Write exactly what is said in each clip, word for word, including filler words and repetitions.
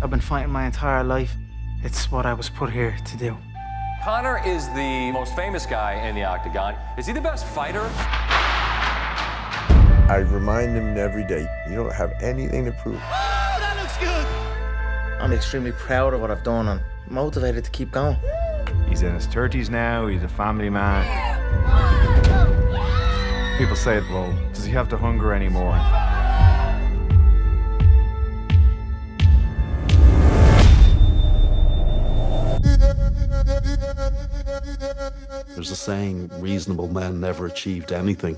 I've been fighting my entire life. It's what I was put here to do. Conor is the most famous guy in the octagon. Is he the best fighter? I remind him every day, you don't have anything to prove. Oh, that looks good! I'm extremely proud of what I've done and motivated to keep going. He's in his thirties now, he's a family man. People say, well, does he have the hunger anymore? There's a saying, reasonable men never achieved anything.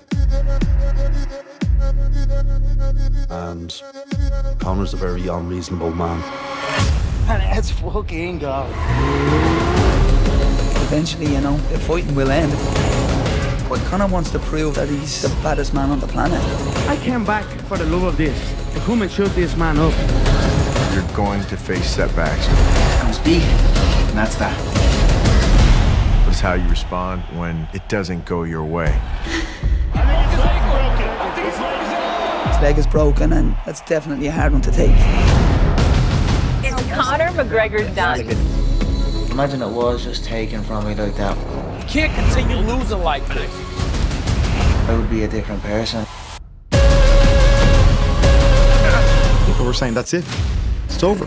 And Conor's a very unreasonable man. Let's fucking go. Eventually, you know, the fighting will end. But Conor wants to prove that he's the baddest man on the planet. I came back for the love of this, to come and shoot this man up. You're going to face setbacks. Comes beat, and that's that. It's how you respond when it doesn't go your way. His leg is broken, and that's definitely a hard one to take. Is Conor McGregor done? Imagine it was just taken from me like that. You can't continue losing like this. I would be a different person. People were saying, that's it. It's over.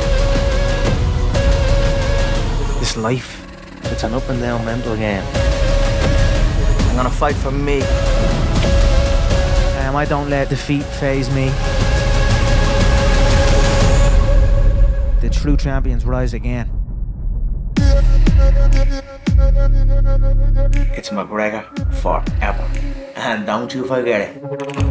This life, it's an up and down mental game. I'm gonna fight for me. Um, I don't let defeat faze me. The true champions rise again. It's McGregor forever. And don't you forget it.